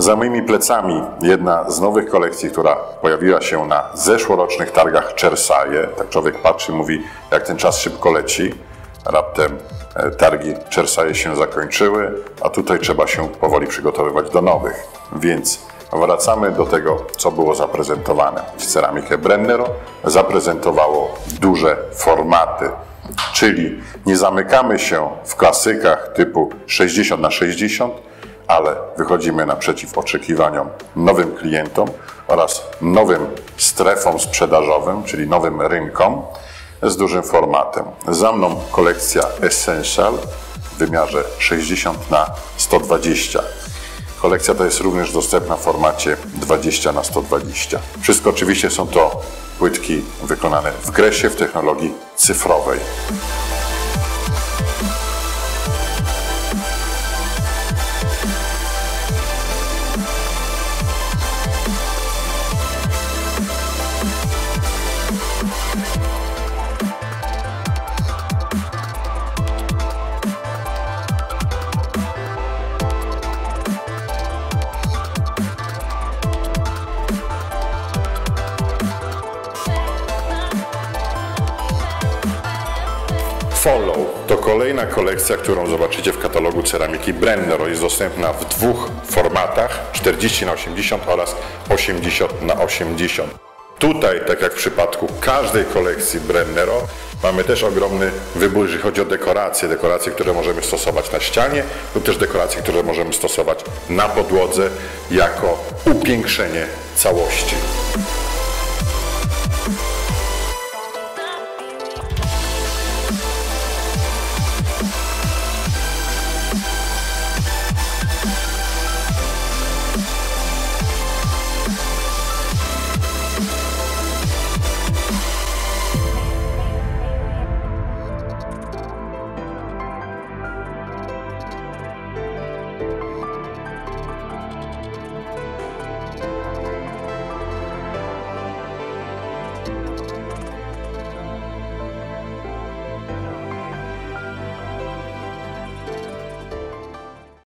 Za moimi plecami jedna z nowych kolekcji, która pojawiła się na zeszłorocznych targach Cersaie. Tak człowiek patrzy i mówi, jak ten czas szybko leci. Raptem targi Cersaie się zakończyły, a tutaj trzeba się powoli przygotowywać do nowych. Więc wracamy do tego, co było zaprezentowane. Ceramikę Brennero zaprezentowało duże formaty, czyli nie zamykamy się w klasykach typu 60×60, ale wychodzimy naprzeciw oczekiwaniom nowym klientom oraz nowym strefom sprzedażowym, czyli nowym rynkom z dużym formatem. Za mną kolekcja Essential w wymiarze 60×120. Kolekcja ta jest również dostępna w formacie 20×120. Wszystko oczywiście są to płytki wykonane w gresie w technologii cyfrowej. Follow to kolejna kolekcja, którą zobaczycie w katalogu ceramiki Brennero. Jest dostępna w dwóch formatach, 40×80 oraz 80×80. Tutaj, tak jak w przypadku każdej kolekcji Brennero, mamy też ogromny wybór, jeżeli chodzi o dekoracje. Dekoracje, które możemy stosować na ścianie lub też dekoracje, które możemy stosować na podłodze jako upiększenie całości.